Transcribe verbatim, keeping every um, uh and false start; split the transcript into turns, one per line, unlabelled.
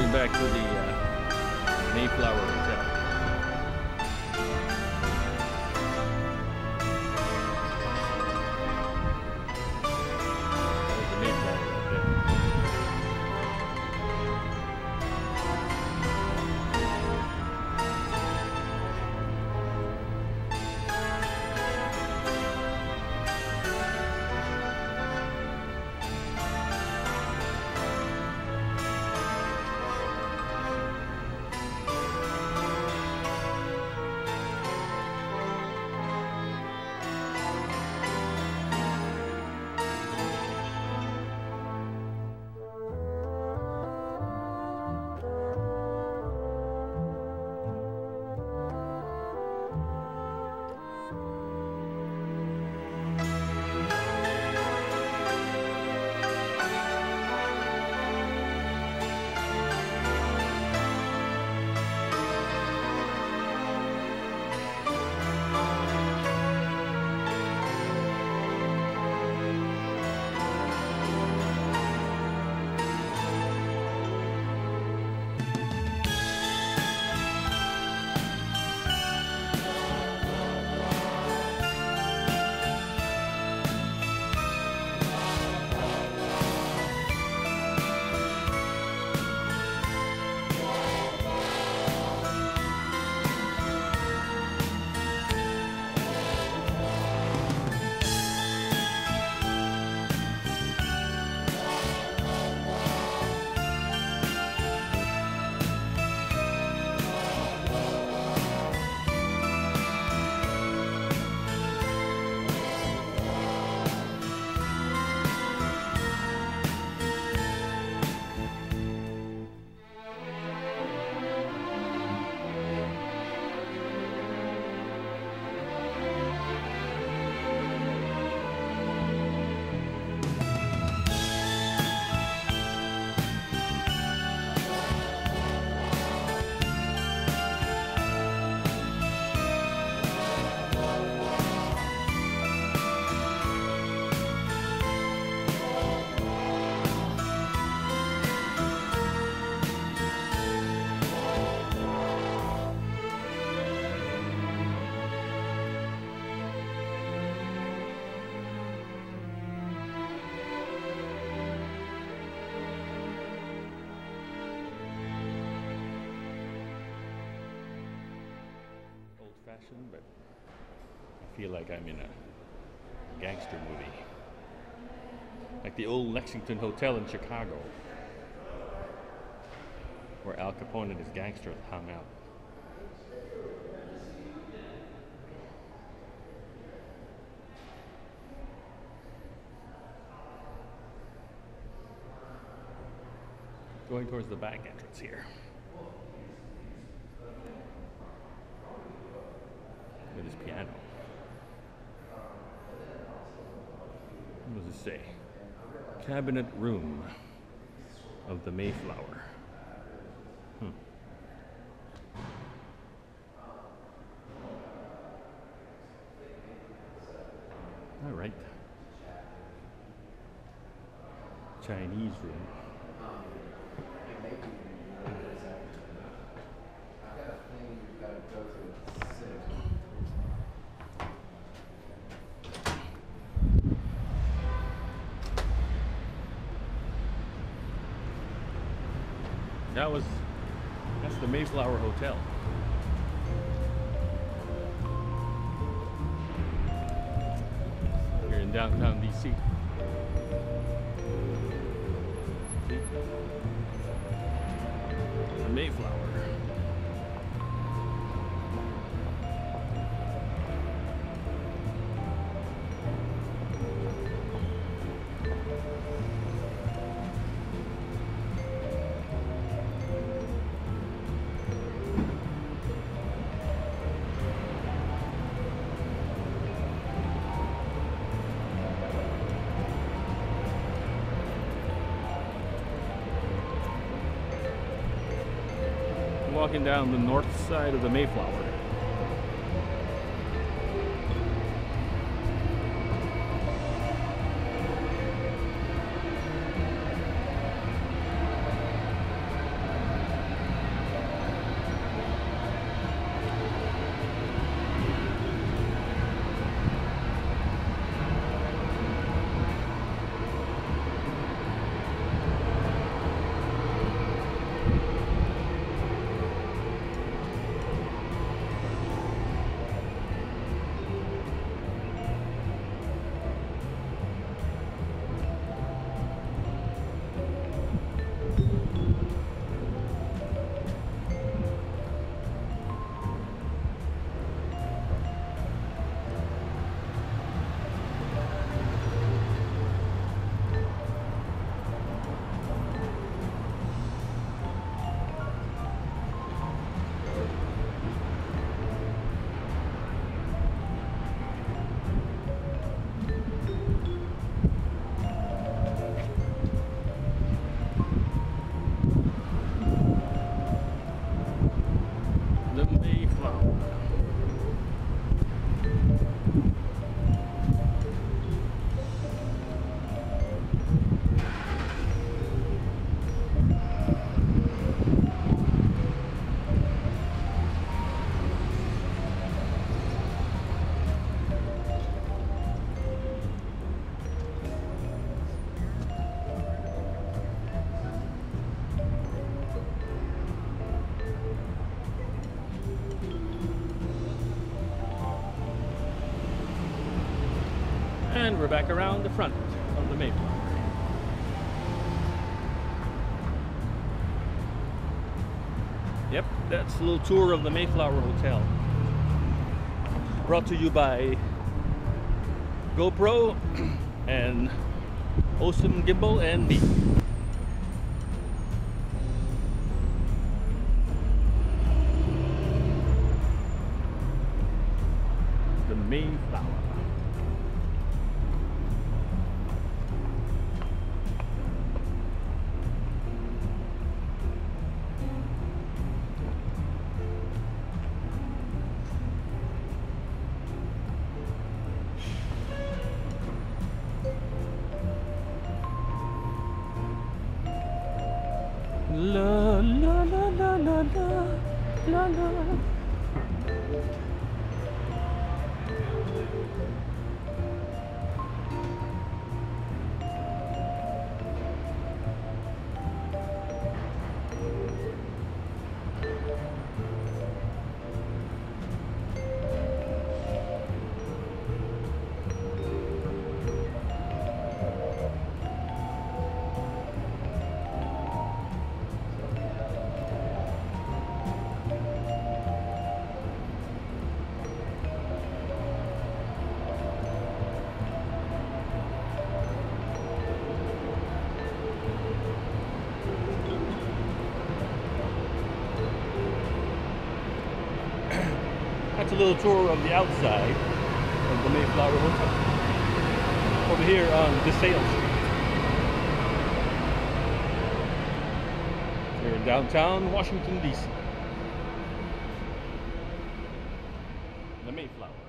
going back to the uh, Mayflower Hotel. There's the Mayflower right there. Old-fashioned, but I feel like I'm in a gangster movie. Like the old Lexington Hotel in Chicago, where Al Capone and his gangsters hung out. Going towards the back entrance here. With this piano. What does it say? Cabinet room of the Mayflower. Hmm. All right. Chinese room. That was, that's the Mayflower Hotel. Here in downtown D C. The Mayflower. Walking down the north side of the Mayflower. And we're back around the front of the Mayflower. Yep, that's a little tour of the Mayflower Hotel. Brought to you by GoPro and Osom Gimbal and me. The Mayflower. La la la la la la la la. That's a little tour of the outside of the Mayflower Hotel. Over here on DeSale Street. Here in downtown Washington, D C The Mayflower.